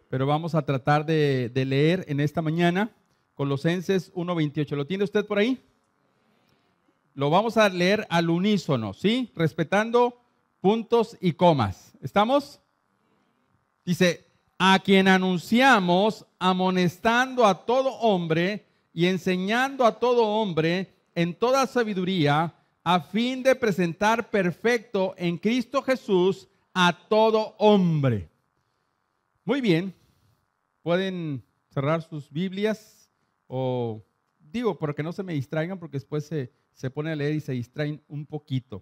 pero vamos a tratar de leer en esta mañana Colosenses 1:28. ¿Lo tiene usted por ahí? Lo vamos a leer al unísono, ¿sí? Respetando puntos y comas. ¿Estamos? Dice, a quien anunciamos, amonestando a todo hombre y enseñando a todo hombre en toda sabiduría, a fin de presentar perfecto en Cristo Jesús a todo hombre. Muy bien, pueden cerrar sus Biblias o digo, porque no se me distraigan, porque después se ponen a leer y se distraen un poquito.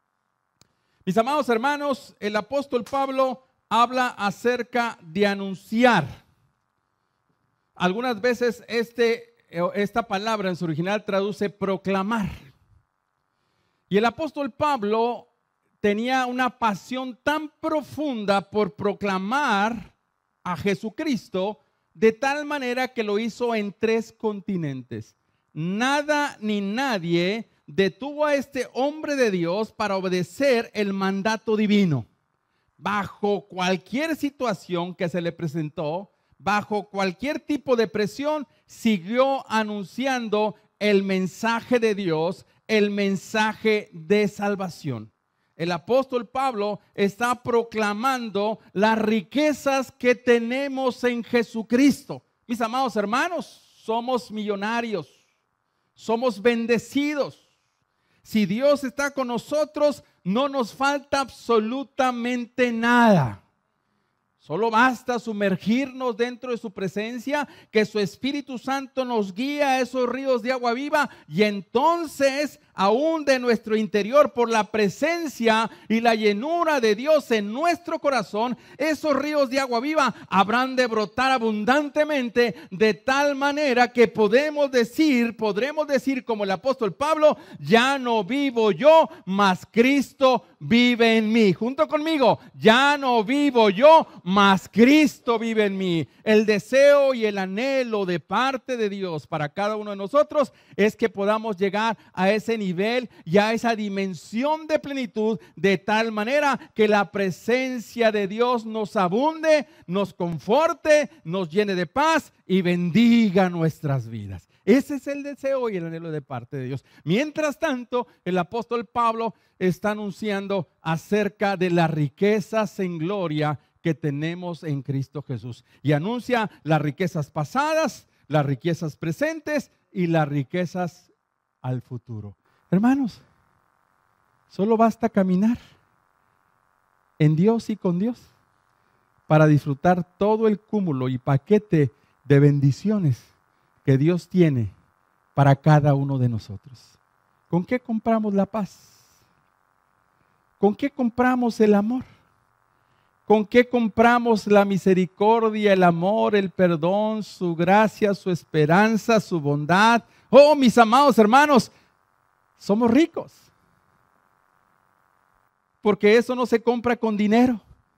Mis amados hermanos, el apóstol Pablo habla acerca de anunciar. Algunas veces esta palabra en su original traduce proclamar. Y el apóstol Pablo tenía una pasión tan profunda por proclamar a Jesucristo, de tal manera que lo hizo en 3 continentes. Nada ni nadie detuvo a este hombre de Dios para obedecer el mandato divino. Bajo cualquier situación que se le presentó, bajo cualquier tipo de presión, siguió anunciando el mensaje de Dios, el mensaje de salvación. El apóstol Pablo está proclamando las riquezas que tenemos en Jesucristo. Mis amados hermanos, somos millonarios, somos bendecidos. Si Dios está con nosotros, no nos falta absolutamente nada. Solo basta sumergirnos dentro de su presencia, que su Espíritu Santo nos guía a esos ríos de agua viva, y entonces, aún de nuestro interior, por la presencia y la llenura de Dios en nuestro corazón, esos ríos de agua viva habrán de brotar abundantemente, de tal manera que podremos decir como el apóstol Pablo, ya no vivo yo, mas Cristo vive en mí. Junto conmigo, ya no vivo yo, mas Cristo vive en mí. El deseo y el anhelo de parte de Dios para cada uno de nosotros es que podamos llegar a ese nivel y a esa dimensión de plenitud, de tal manera que la presencia de Dios nos abunde, nos conforte, nos llene de paz y bendiga nuestras vidas. Ese es el deseo y el anhelo de parte de Dios. Mientras tanto, el apóstol Pablo está anunciando acerca de las riquezas en gloria que tenemos en Cristo Jesús. Y anuncia las riquezas pasadas, las riquezas presentes y las riquezas al futuro. Hermanos, solo basta caminar en Dios y con Dios para disfrutar todo el cúmulo y paquete de bendiciones que Dios tiene para cada uno de nosotros. ¿Con qué compramos la paz? ¿Con qué compramos el amor? ¿Con qué compramos la misericordia, el amor, el perdón, su gracia, su esperanza, su bondad? Oh, mis amados hermanos, somos ricos. Porque eso no se compra con dinero.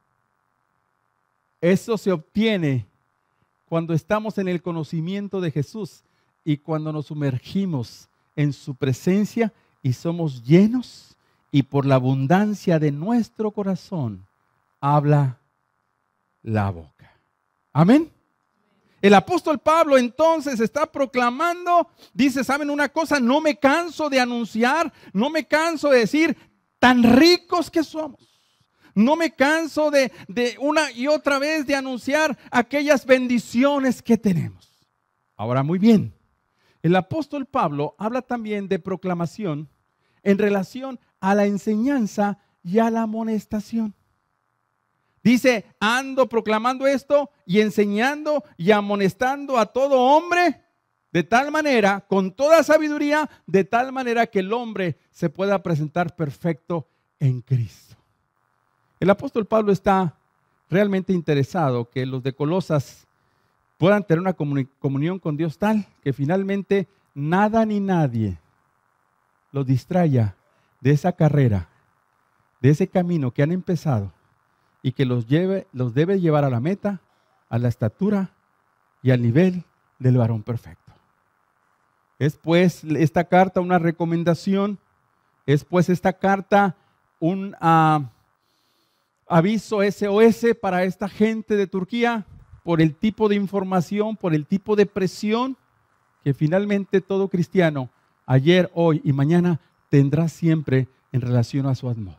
Eso se obtiene cuando estamos en el conocimiento de Jesús y cuando nos sumergimos en su presencia y somos llenos, y por la abundancia de nuestro corazón habla la boca. Amén. El apóstol Pablo entonces está proclamando, dice, ¿saben una cosa? No me canso de anunciar, no me canso de decir tan ricos que somos. No me canso de una y otra vez de anunciar aquellas bendiciones que tenemos. Ahora, muy bien, el apóstol Pablo habla también de proclamación en relación a la enseñanza y a la amonestación. Dice, ando proclamando esto y enseñando y amonestando a todo hombre de tal manera, con toda sabiduría, de tal manera que el hombre se pueda presentar perfecto en Cristo. El apóstol Pablo está realmente interesado que los de Colosas puedan tener una comunión con Dios tal que finalmente nada ni nadie los distraiga de esa carrera, de ese camino que han empezado y que los debe llevar a la meta, a la estatura y al nivel del varón perfecto. Es pues esta carta una recomendación, es pues esta carta un aviso SOS para esta gente de Turquía, por el tipo de información, por el tipo de presión que finalmente todo cristiano, ayer, hoy y mañana, tendrá siempre en relación a su atmósfera.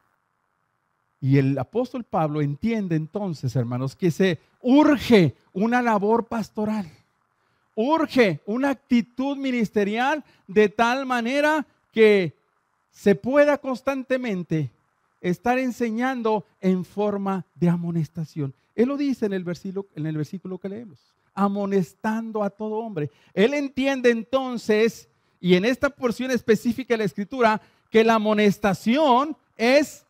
Y el apóstol Pablo entiende entonces, hermanos, que se urge una labor pastoral, urge una actitud ministerial de tal manera que se pueda constantemente estar enseñando en forma de amonestación. Él lo dice en el versículo que leemos, amonestando a todo hombre. Él entiende entonces, y en esta porción específica de la Escritura, que la amonestación es,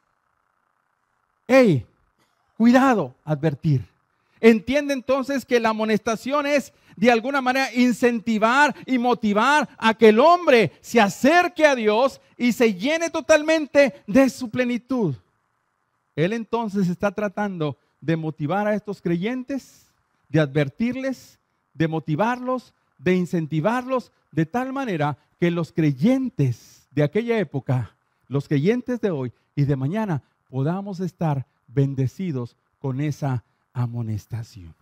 hey, cuidado, advertir. Entiende entonces que la amonestación es de alguna manera incentivar y motivar a que el hombre se acerque a Dios y se llene totalmente de su plenitud. Él entonces está tratando de motivar a estos creyentes, de advertirles, de motivarlos, de incentivarlos, de tal manera que los creyentes de aquella época, los creyentes de hoy y de mañana, podamos estar bendecidos con esa amonestación.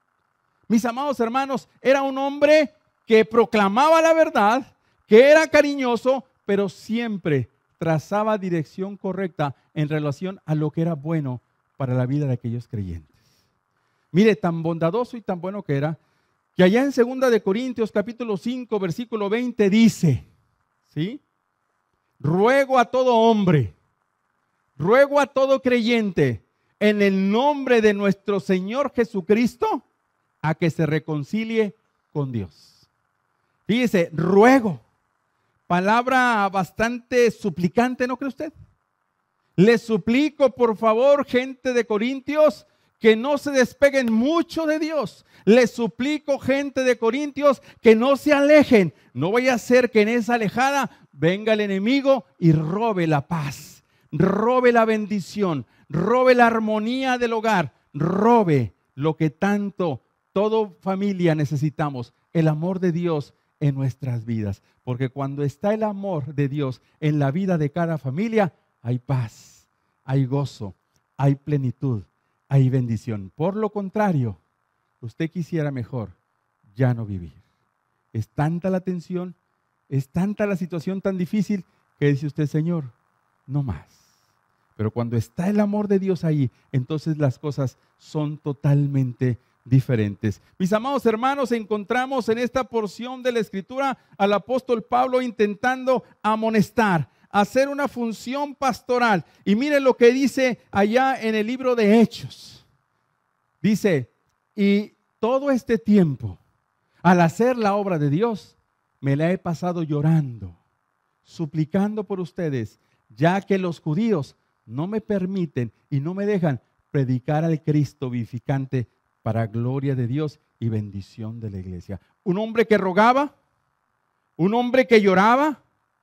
Mis amados hermanos, era un hombre que proclamaba la verdad, que era cariñoso, pero siempre trazaba dirección correcta en relación a lo que era bueno para la vida de aquellos creyentes. Mire, tan bondadoso y tan bueno que era, que allá en 2 de Corintios capítulo 5, versículo 20 dice, ¿sí? Ruego a todo hombre, ruego a todo creyente, en el nombre de nuestro Señor Jesucristo, a que se reconcilie con Dios. Fíjese, ruego, palabra bastante suplicante, ¿no cree usted? Les suplico, por favor, gente de Corintios, que no se despeguen mucho de Dios. Les suplico, gente de Corintios, que no se alejen. No vaya a ser que en esa alejada venga el enemigo y robe la paz, robe la bendición, robe la armonía del hogar, robe lo que tanto toda familia necesitamos, el amor de Dios en nuestras vidas. Porque cuando está el amor de Dios en la vida de cada familia, hay paz, hay gozo, hay plenitud, hay bendición. Por lo contrario, usted quisiera mejor ya no vivir. Es tanta la tensión, es tanta la situación tan difícil que dice usted, Señor, no más. Pero cuando está el amor de Dios ahí, entonces las cosas son totalmente diferentes. Mis amados hermanos, encontramos en esta porción de la Escritura al apóstol Pablo intentando amonestar, hacer una función pastoral. Y miren lo que dice allá en el libro de Hechos. Dice, y todo este tiempo, al hacer la obra de Dios, me la he pasado llorando, suplicando por ustedes, ya que los judíos no me permiten y no me dejan predicar al Cristo vivificante para gloria de Dios y bendición de la iglesia. Un hombre que rogaba, un hombre que lloraba,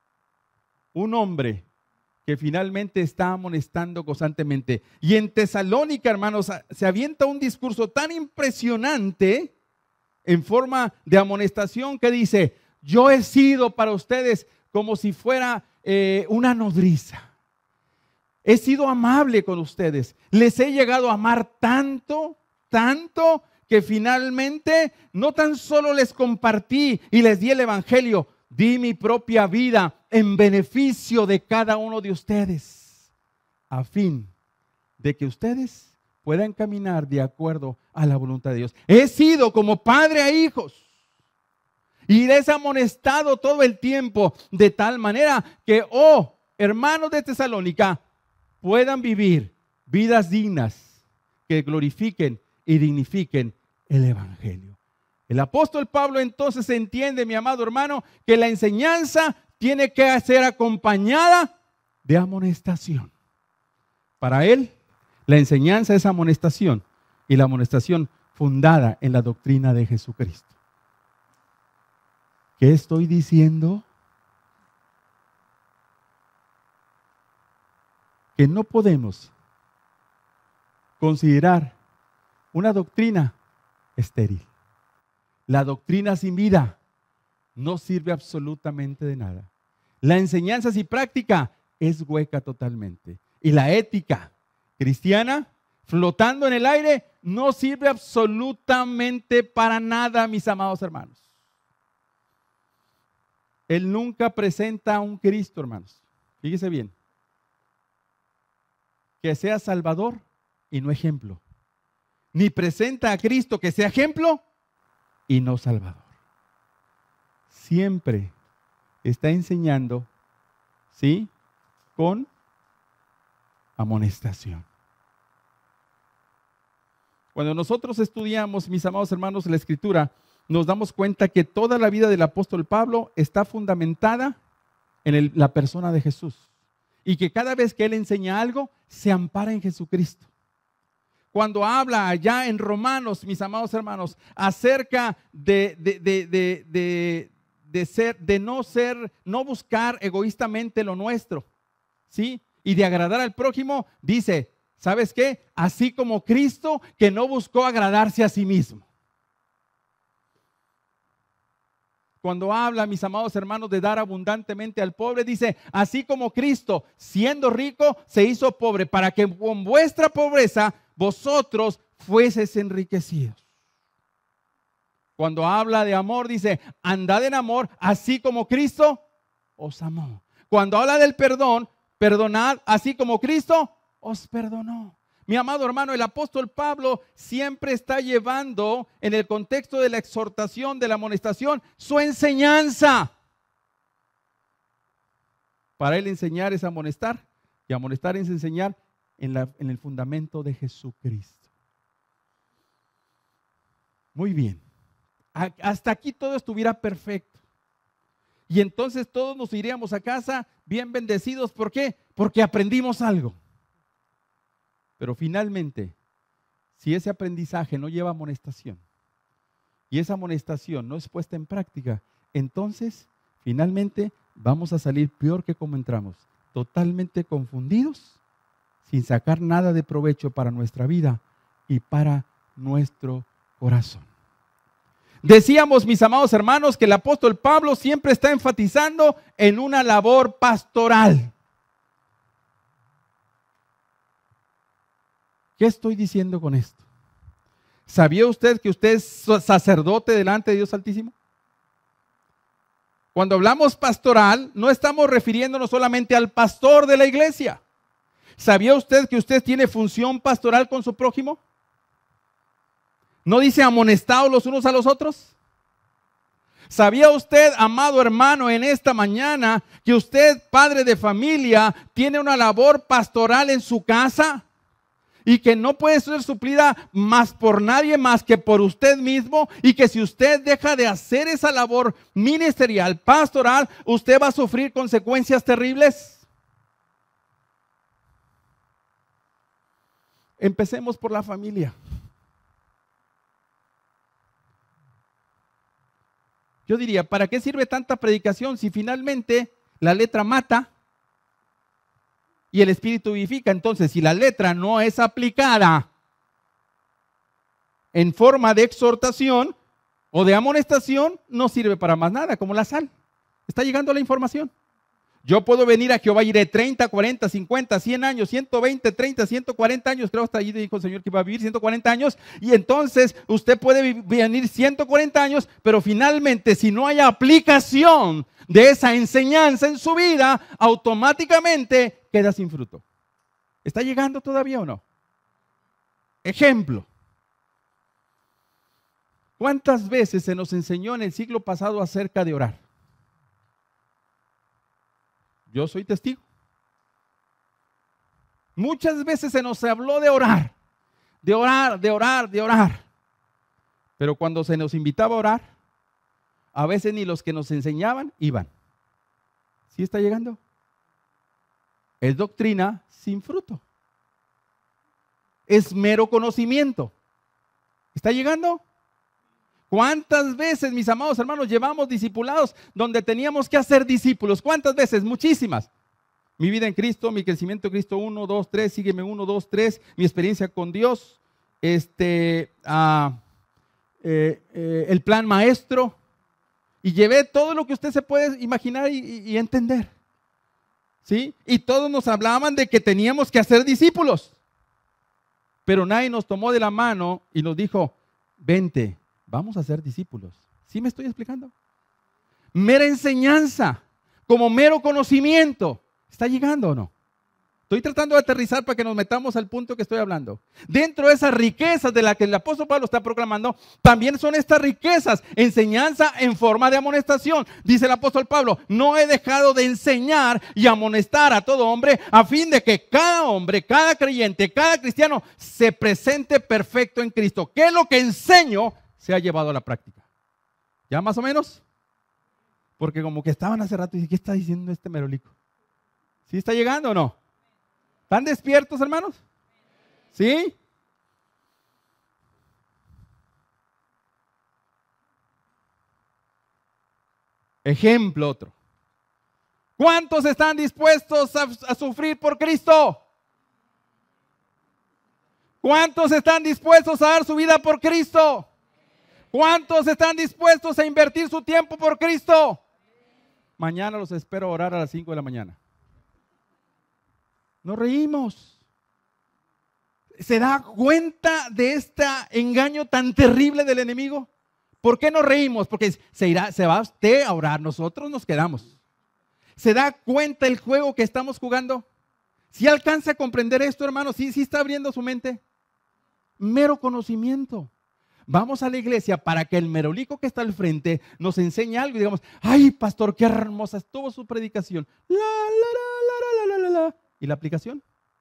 un hombre que finalmente está amonestando constantemente. Y en Tesalónica, hermanos, se avienta un discurso tan impresionante en forma de amonestación que dice, yo he sido para ustedes como si fuera una nodriza. He sido amable con ustedes. Les he llegado a amar tanto, tanto, que finalmente no tan solo les compartí y les di el evangelio, di mi propia vida en beneficio de cada uno de ustedes, a fin de que ustedes puedan caminar de acuerdo a la voluntad de Dios. He sido como padre a hijos y les he amonestado todo el tiempo de tal manera que, oh, hermanos de Tesalónica, puedan vivir vidas dignas que glorifiquen y dignifiquen el evangelio. El apóstol Pablo entonces entiende, mi amado hermano, que la enseñanza tiene que ser acompañada de amonestación. Para él, la enseñanza es amonestación, y la amonestación fundada en la doctrina de Jesucristo. ¿Qué estoy diciendo? Que no podemos considerar una doctrina estéril. La doctrina sin vida no sirve absolutamente de nada. La enseñanza sin práctica es hueca totalmente. Y la ética cristiana, flotando en el aire, no sirve absolutamente para nada, mis amados hermanos. Él nunca presenta a un Cristo, hermanos. Fíjese bien. Que sea Salvador y no ejemplo. Ni presenta a Cristo que sea ejemplo y no Salvador. Siempre está enseñando, ¿sí? Con amonestación. Cuando nosotros estudiamos, mis amados hermanos, la Escritura, nos damos cuenta que toda la vida del apóstol Pablo está fundamentada en la persona de Jesús. Y que cada vez que él enseña algo, se ampara en Jesucristo. Cuando habla allá en Romanos, mis amados hermanos, acerca de no buscar egoístamente lo nuestro, ¿sí? Y de agradar al prójimo, dice, ¿sabes qué? Así como Cristo, que no buscó agradarse a sí mismo. Cuando habla, mis amados hermanos, de dar abundantemente al pobre, dice, así como Cristo, siendo rico, se hizo pobre, para que con vuestra pobreza vosotros fueseis enriquecidos. Cuando habla de amor, dice, andad en amor, así como Cristo os amó. Cuando habla del perdón, perdonad, así como Cristo os perdonó. Mi amado hermano, el apóstol Pablo siempre está llevando en el contexto de la exhortación, de la amonestación, su enseñanza. Para él enseñar es amonestar y amonestar es enseñar en el fundamento de Jesucristo. Muy bien. Hasta aquí todo estuviera perfecto. Y entonces todos nos iríamos a casa bien bendecidos. ¿Por qué? Porque aprendimos algo. Pero finalmente, si ese aprendizaje no lleva amonestación y esa amonestación no es puesta en práctica, entonces finalmente vamos a salir peor que como entramos, totalmente confundidos, sin sacar nada de provecho para nuestra vida y para nuestro corazón. Decíamos, mis amados hermanos, que el apóstol Pablo siempre está enfatizando en una labor pastoral. ¿Qué estoy diciendo con esto? ¿Sabía usted que usted es sacerdote delante de Dios Altísimo? Cuando hablamos pastoral, no estamos refiriéndonos solamente al pastor de la iglesia. ¿Sabía usted que usted tiene función pastoral con su prójimo? ¿No dice amonestados los unos a los otros? ¿Sabía usted, amado hermano, en esta mañana que usted, padre de familia, tiene una labor pastoral en su casa? Y que no puede ser suplida más por nadie más que por usted mismo, y que si usted deja de hacer esa labor ministerial, pastoral, usted va a sufrir consecuencias terribles. Empecemos por la familia. Yo diría, ¿para qué sirve tanta predicación si finalmente la letra mata y el espíritu vivifica? Entonces, si la letra no es aplicada en forma de exhortación o de amonestación, no sirve para más nada, como la sal. Está llegando la información. Yo puedo venir a Jehová, iré 30, 40, 50, 100 años, 120, 30, 140 años. Creo hasta allí dijo el Señor que iba a vivir 140 años. Y entonces usted puede venir 140 años, pero finalmente si no hay aplicación de esa enseñanza en su vida, automáticamente queda sin fruto. ¿Está llegando todavía o no? Ejemplo. ¿Cuántas veces se nos enseñó en el siglo pasado acerca de orar? Yo soy testigo. Muchas veces se nos habló de orar, de orar, de orar, de orar. Pero cuando se nos invitaba a orar, a veces ni los que nos enseñaban iban. ¿Sí está llegando? Es doctrina sin fruto. Es mero conocimiento. ¿Está llegando? ¿Cuántas veces, mis amados hermanos, llevamos discipulados donde teníamos que hacer discípulos? ¿Cuántas veces? Muchísimas. Mi vida en Cristo, mi crecimiento en Cristo, 1, 2, 3, sígueme 1, 2, 3, mi experiencia con Dios, el plan maestro, y llevé todo lo que usted se puede imaginar y entender. ¿Sí? Y todos nos hablaban de que teníamos que hacer discípulos. pero nadie nos tomó de la mano y nos dijo, vente, vamos a ser discípulos. ¿Sí me estoy explicando? Mera enseñanza, como mero conocimiento. ¿Está llegando o no? Estoy tratando de aterrizar para que nos metamos al punto que estoy hablando. Dentro de esas riquezas de las que el apóstol Pablo está proclamando, también son estas riquezas, enseñanza en forma de amonestación. Dice el apóstol Pablo, no he dejado de enseñar y amonestar a todo hombre a fin de que cada hombre, cada creyente, cada cristiano se presente perfecto en Cristo. Que lo que enseño se ha llevado a la práctica. ¿Ya más o menos? Porque como que estaban hace rato y dije, ¿qué está diciendo este merolico? ¿Sí está llegando o no? ¿Están despiertos, hermanos? ¿Sí? Ejemplo otro. ¿Cuántos están dispuestos a sufrir por Cristo? ¿Cuántos están dispuestos a dar su vida por Cristo? ¿Cuántos están dispuestos a invertir su tiempo por Cristo? Mañana los espero orar a las 5 de la mañana. Nos reímos. ¿Se da cuenta de este engaño tan terrible del enemigo? ¿Por qué nos reímos? Porque se va usted a orar, nosotros nos quedamos. ¿Se da cuenta el juego que estamos jugando? ¿Sí alcanza a comprender esto, hermano? ¿Sí está abriendo su mente? Mero conocimiento. Vamos a la iglesia para que el merolico que está al frente nos enseñe algo y digamos, ay, pastor, qué hermosa estuvo su predicación. La. ¿Y la aplicación?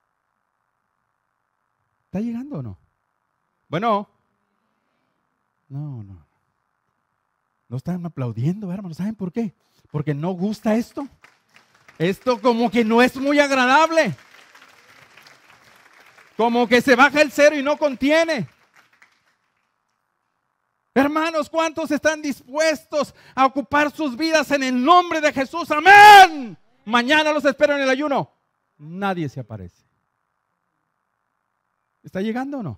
¿Está llegando o no? Bueno, no están aplaudiendo, hermano. ¿Saben por qué? Porque no gusta esto. Esto como que no es muy agradable. Como que se baja el cero y no contiene. Hermanos, ¿cuántos están dispuestos a ocupar sus vidas en el nombre de Jesús? ¡Amén! Mañana los espero en el ayuno. Nadie se aparece. ¿Está llegando o no?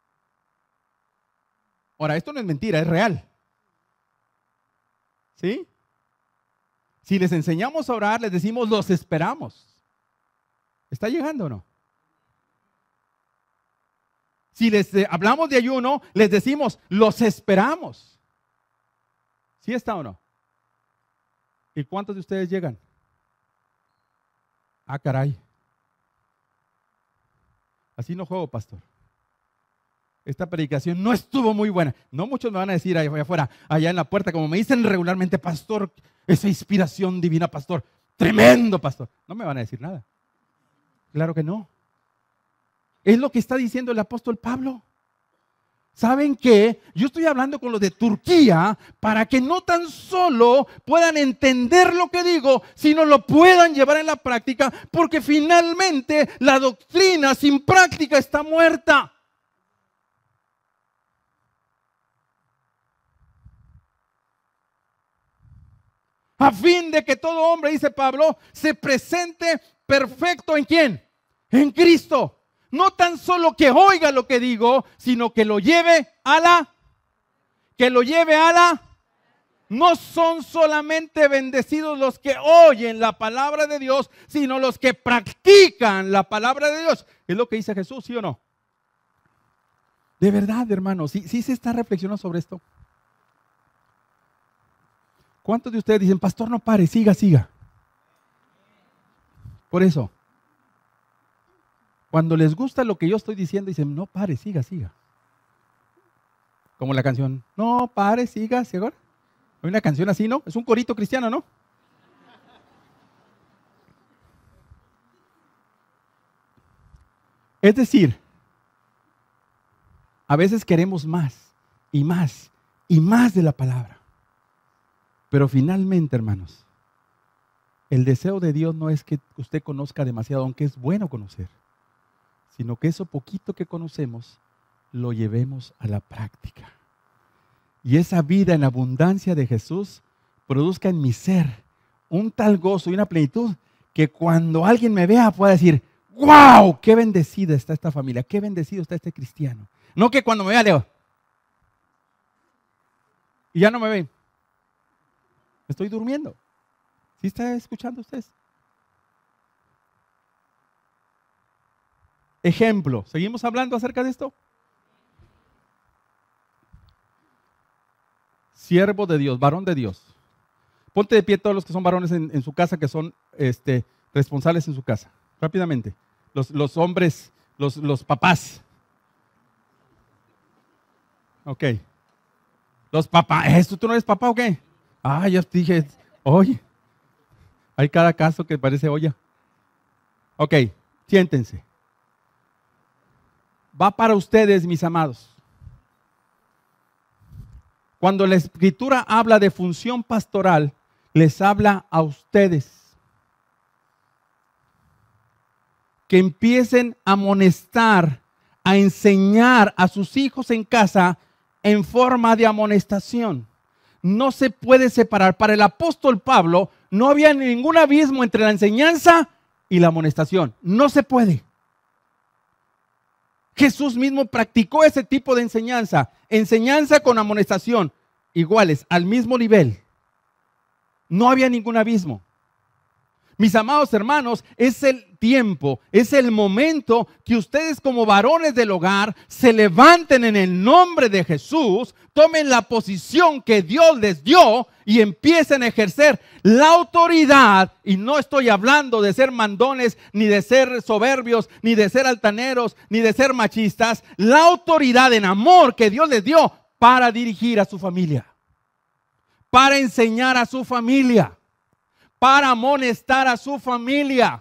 Ahora, esto no es mentira, es real. ¿Sí? Si les enseñamos a orar, les decimos, los esperamos. ¿Está llegando o no? Si les hablamos de ayuno, les decimos, los esperamos. ¿Sí está o no? ¿Y cuántos de ustedes llegan? Ah, caray. Así no juego, pastor. Esta predicación no estuvo muy buena. No muchos me van a decir allá afuera, allá en la puerta, como me dicen regularmente, pastor, esa inspiración divina, pastor, tremendo, pastor. No me van a decir nada. Claro que no. Es lo que está diciendo el apóstol Pablo. ¿Saben qué? Yo estoy hablando con los de Turquía para que no tan solo puedan entender lo que digo, sino lo puedan llevar en la práctica, porque finalmente la doctrina sin práctica está muerta. A fin de que todo hombre, dice Pablo, se presente perfecto ¿en quién? En Cristo. No tan solo que oiga lo que digo, sino que lo lleve a la. No son solamente bendecidos los que oyen la palabra de Dios, sino los que practican la palabra de Dios. Es lo que dice Jesús, ¿sí o no? De verdad, hermanos, ¿sí se está reflexionando sobre esto? ¿Cuántos de ustedes dicen, pastor, no pare, siga? Por eso, cuando les gusta lo que yo estoy diciendo, dicen, no pare, siga. Como la canción, no pare, siga. Hay una canción así, ¿no? Es un corito cristiano, ¿no? Es decir, a veces queremos más y más y más de la palabra. Pero finalmente, hermanos, el deseo de Dios no es que usted conozca demasiado, aunque es bueno conocer, sino que eso poquito que conocemos lo llevemos a la práctica. Y esa vida en abundancia de Jesús produzca en mi ser un tal gozo y una plenitud que cuando alguien me vea pueda decir, ¡wow! ¡Qué bendecida está esta familia! ¡Qué bendecido está este cristiano! No que cuando me vea leo y ya no me ven. Estoy durmiendo. ¿Sí está escuchando ustedes? ejemplo. ¿Seguimos hablando acerca de esto? Siervo de Dios, varón de Dios. Ponte de pie todos los que son varones en su casa, que son responsables en su casa. Rápidamente. Los hombres, los papás. Ok. Los papás. ¿Tú no eres papá o qué? Ah, ya dije, oye. Hay cada caso que parece olla. Ok, siéntense. Va para ustedes, mis amados. Cuando la Escritura habla de función pastoral, les habla a ustedes. Que empiecen a amonestar, a enseñar a sus hijos en casa en forma de amonestación. No se puede separar. Para el apóstol Pablo no había ningún abismo entre la enseñanza y la amonestación. No se puede. Jesús mismo practicó ese tipo de enseñanza. Enseñanza con amonestación, iguales, al mismo nivel. No había ningún abismo. Mis amados hermanos, es el tiempo, es el momento que ustedes como varones del hogar se levanten en el nombre de Jesús, tomen la posición que Dios les dio y empiecen a ejercer la autoridad. Y no estoy hablando de ser mandones, ni de ser soberbios, ni de ser altaneros, ni de ser machistas. La autoridad en amor que Dios les dio para dirigir a su familia, para enseñar a su familia, para amonestar a su familia.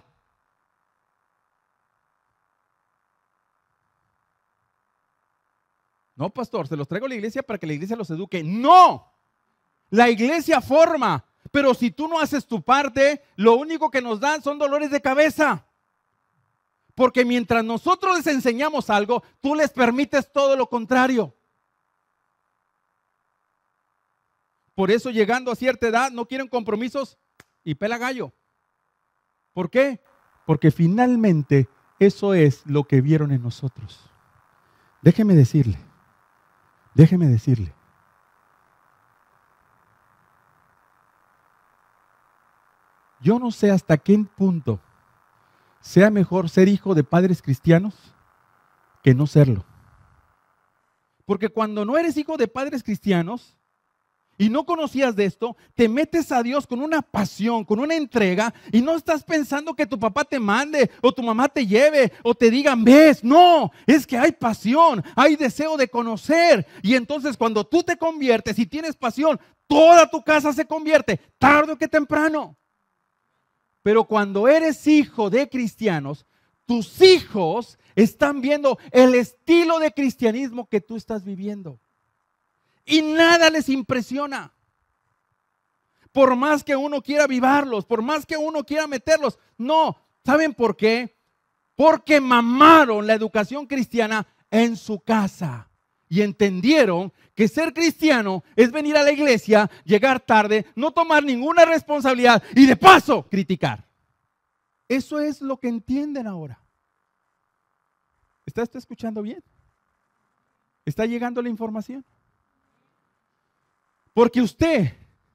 No, pastor, se los traigo a la iglesia para que la iglesia los eduque. No, la iglesia forma, pero si tú no haces tu parte, lo único que nos dan son dolores de cabeza. Porque mientras nosotros les enseñamos algo, tú les permites todo lo contrario. Por eso, llegando a cierta edad, no quieren compromisos y pela gallo. ¿Por qué? Porque finalmente eso es lo que vieron en nosotros. Déjeme decirle. Yo no sé hasta qué punto sea mejor ser hijo de padres cristianos que no serlo. Porque cuando no eres hijo de padres cristianos y no conocías de esto, te metes a Dios con una pasión, con una entrega, y no estás pensando que tu papá te mande o tu mamá te lleve o te digan ves. No, es que hay pasión, hay deseo de conocer. Y entonces cuando tú te conviertes y tienes pasión, toda tu casa se convierte, tarde o que temprano. Pero cuando eres hijo de cristianos, tus hijos están viendo el estilo de cristianismo que tú estás viviendo. Y nada les impresiona. Por más que uno quiera avivarlos, por más que uno quiera meterlos. No, ¿saben por qué? Porque mamaron la educación cristiana en su casa. Y entendieron que ser cristiano es venir a la iglesia, llegar tarde, no tomar ninguna responsabilidad y de paso criticar. Eso es lo que entienden ahora. ¿Está usted escuchando bien? ¿Está llegando la información? Porque usted,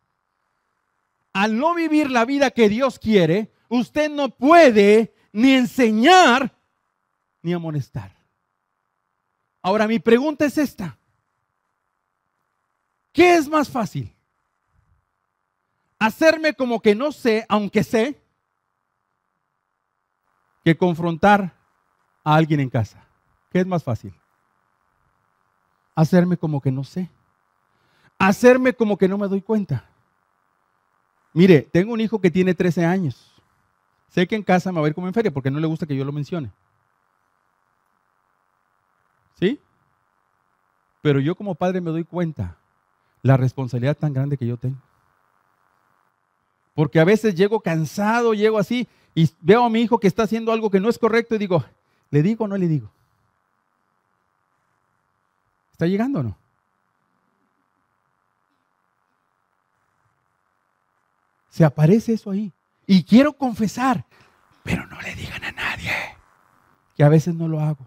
al no vivir la vida que Dios quiere, usted no puede ni enseñar ni amonestar. Ahora, mi pregunta es esta. ¿Qué es más fácil? ¿Hacerme como que no sé, aunque sé, que confrontar a alguien en casa? ¿Qué es más fácil? Hacerme como que no sé. Hacerme como que no me doy cuenta. Mire, tengo un hijo que tiene 13 años. Sé que en casa me va a ir como en feria porque no le gusta que yo lo mencione. ¿Sí? Pero yo como padre me doy cuenta la responsabilidad tan grande que yo tengo. Porque a veces llego cansado, llego así y veo a mi hijo que está haciendo algo que no es correcto y digo, ¿le digo o no le digo? ¿Está llegando o no? Se aparece eso ahí. Y quiero confesar, pero no le digan a nadie, que a veces no lo hago.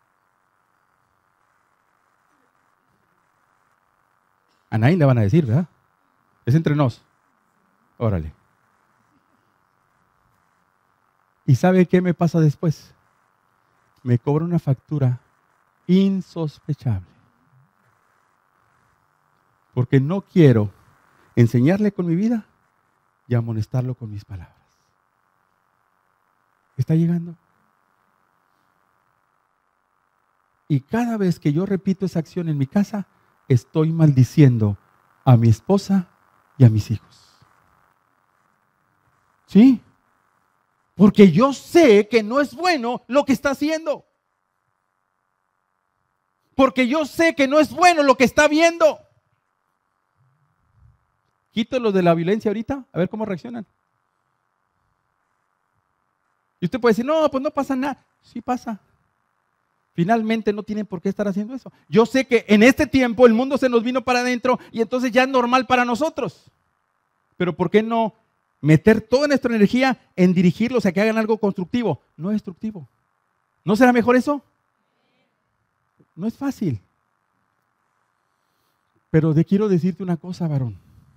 A nadie le van a decir, ¿verdad? Es entre nos. Órale. ¿Y sabe qué me pasa después? me cobra una factura insospechable. Porque no quiero enseñarle con mi vida y amonestarlo con mis palabras. ¿Está llegando? Y cada vez que yo repito esa acción en mi casa, estoy maldiciendo a mi esposa y a mis hijos. ¿Sí? Porque yo sé que no es bueno lo que está haciendo. Porque yo sé que no es bueno lo que está viendo. Quítalo de la violencia ahorita, a ver cómo reaccionan. Y usted puede decir, no, pues no pasa nada. Sí pasa. Finalmente no tienen por qué estar haciendo eso. Yo sé que en este tiempo el mundo se nos vino para adentro y entonces ya es normal para nosotros. Pero ¿por qué no meter toda nuestra energía en dirigirlos a que hagan algo constructivo, no destructivo? ¿No será mejor eso? No es fácil. Pero quiero decirte una cosa, varón.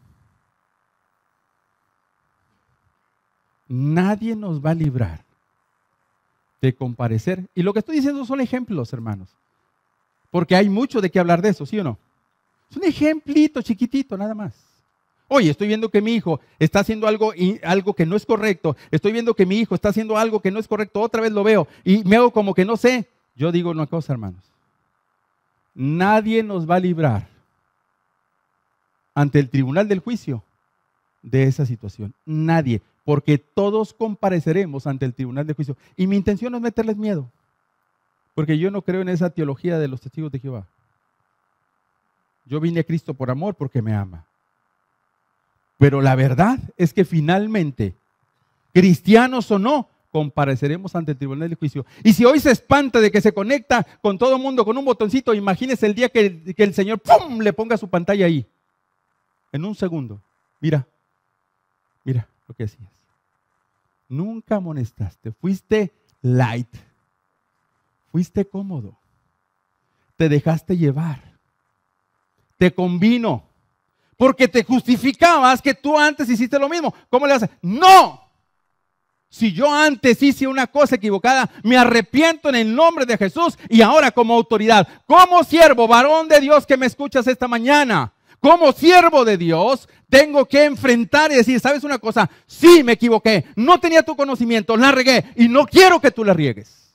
Nadie nos va a librar de comparecer. Y lo que estoy diciendo son ejemplos, hermanos. Porque hay mucho de qué hablar de eso, ¿sí o no? Es un ejemplito chiquitito, nada más. Oye, estoy viendo que mi hijo está haciendo algo que no es correcto. Estoy viendo que mi hijo está haciendo algo que no es correcto. Otra vez lo veo y me hago como que no sé. Yo digo una cosa, hermanos. Nadie nos va a librar ante el tribunal del juicio de esa situación. Nadie. Porque todos compareceremos ante el tribunal de juicio. Y mi intención no es meterles miedo. Porque yo no creo en esa teología de los testigos de Jehová. Yo vine a Cristo por amor porque me ama. Pero la verdad es que finalmente, cristianos o no, compareceremos ante el tribunal de juicio. Y si hoy se espanta de que se conecta con todo el mundo con un botoncito, imagínese el día que el Señor ¡pum!, le ponga su pantalla ahí. En un segundo. Mira lo que hacías. Nunca amonestaste, fuiste light, fuiste cómodo, te dejaste llevar, te convino, porque te justificabas que tú antes hiciste lo mismo. ¿Cómo le haces? ¡No! Si yo antes hice una cosa equivocada, me arrepiento en el nombre de Jesús y ahora como autoridad, como siervo, varón de Dios que me escuchas esta mañana, como siervo de Dios, tengo que enfrentar y decir, ¿sabes una cosa? Sí, me equivoqué, no tenía tu conocimiento, la regué y no quiero que tú la riegues.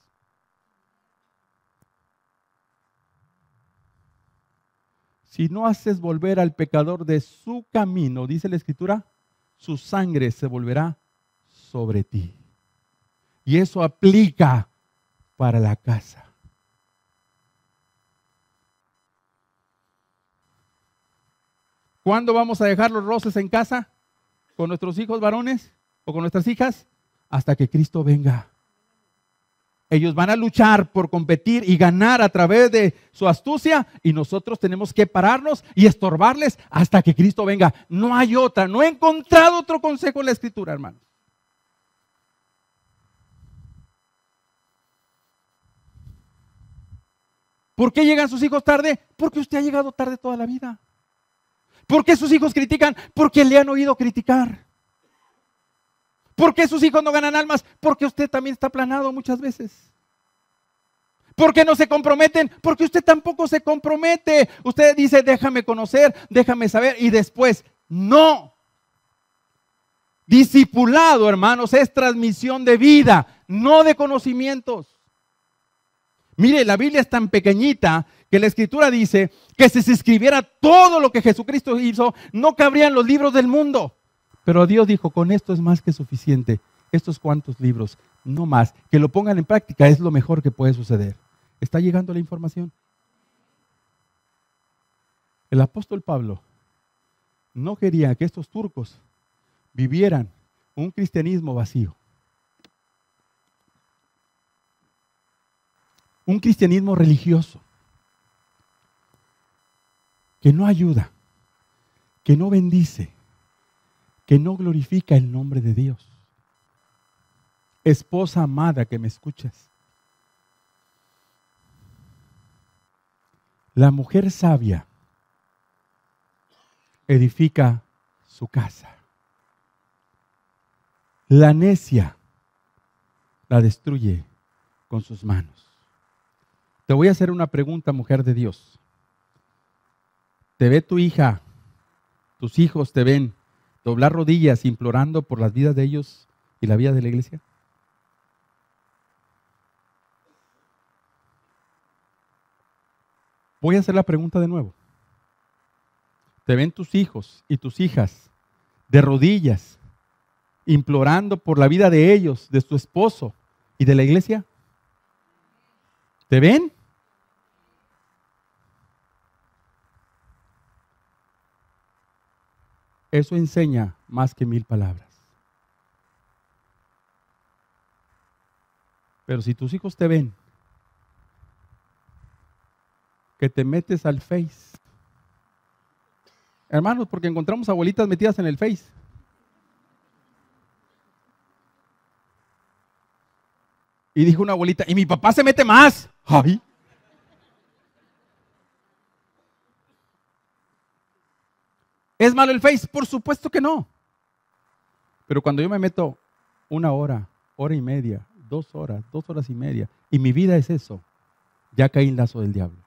Si no haces volver al pecador de su camino, dice la Escritura, su sangre se volverá sobre ti. Y eso aplica para la casa. ¿Cuándo vamos a dejar los roces en casa? ¿Con nuestros hijos varones o con nuestras hijas? Hasta que Cristo venga. Ellos van a luchar por competir y ganar a través de su astucia y nosotros tenemos que pararnos y estorbarles hasta que Cristo venga. No hay otra, no he encontrado otro consejo en la Escritura, hermanos. ¿Por qué llegan sus hijos tarde? Porque usted ha llegado tarde toda la vida. ¿Por qué sus hijos critican? Porque le han oído criticar. ¿Por qué sus hijos no ganan almas? Porque usted también está aplanado muchas veces. ¿Por qué no se comprometen? Porque usted tampoco se compromete. Usted dice, déjame conocer, déjame saber y después, no. Discipulado, hermanos, es transmisión de vida, no de conocimientos. Mire, la Biblia es tan pequeñita que la Escritura dice que si se escribiera todo lo que Jesucristo hizo, no cabrían los libros del mundo. Pero Dios dijo, con esto es más que suficiente. Estos cuantos libros, no más. Que lo pongan en práctica es lo mejor que puede suceder. ¿Está llegando la información? El apóstol Pablo no quería que estos turcos vivieran un cristianismo vacío. Un cristianismo religioso que no ayuda, que no bendice, que no glorifica el nombre de Dios. Esposa amada que me escuchas, la mujer sabia edifica su casa. La necia la destruye con sus manos. Te voy a hacer una pregunta, mujer de Dios. ¿Te ve tu hija, tus hijos te ven doblar rodillas implorando por las vidas de ellos y la vida de la iglesia? Voy a hacer la pregunta de nuevo. ¿Te ven tus hijos y tus hijas de rodillas implorando por la vida de ellos, de tu esposo y de la iglesia? ¿Te ven? Eso enseña más que 1000 palabras. Pero si tus hijos te ven que te metes al Face, hermanos, porque encontramos abuelitas metidas en el Face. Y dijo una abuelita, y mi papá se mete más. Ay. ¿Es malo el Face? Por supuesto que no. Pero cuando yo me meto 1 hora, hora y media, 2 horas, 2 horas y media, y mi vida es eso, ya caí en lazo del diablo.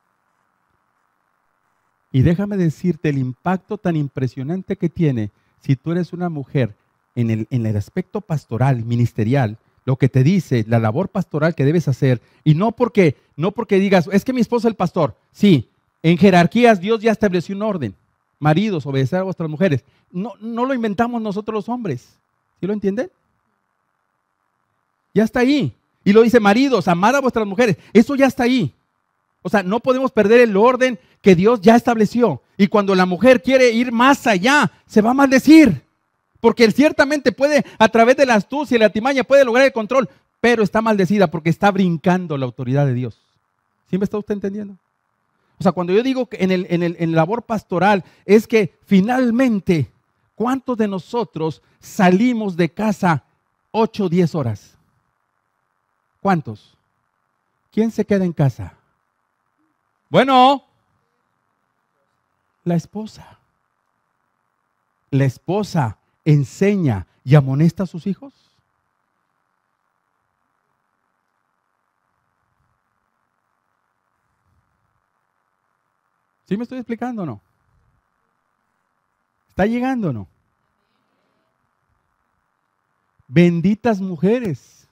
Y déjame decirte el impacto tan impresionante que tiene si tú eres una mujer en el aspecto pastoral, ministerial, lo que te dice, la labor pastoral que debes hacer, y no porque digas, es que mi esposo es el pastor. Sí, en jerarquías Dios ya estableció un orden. Maridos, obedecer a vuestras mujeres. No lo inventamos nosotros los hombres. ¿Sí lo entienden? Ya está ahí. Y lo dice, maridos, amad a vuestras mujeres. Eso ya está ahí. O sea, no podemos perder el orden que Dios ya estableció. Y cuando la mujer quiere ir más allá, se va a maldecir. Porque ciertamente puede, a través de la astucia y la artimaña, puede lograr el control, pero está maldecida porque está brincando la autoridad de Dios. ¿Sí me está usted entendiendo? O sea, cuando yo digo que en la labor pastoral, es que finalmente, ¿cuántos de nosotros salimos de casa 8 o 10 horas? ¿Cuántos? ¿Quién se queda en casa? Bueno, la esposa. La esposa enseña y amonesta a sus hijos. ¿Sí me estoy explicando o no? ¿Está llegando o no? Benditas mujeres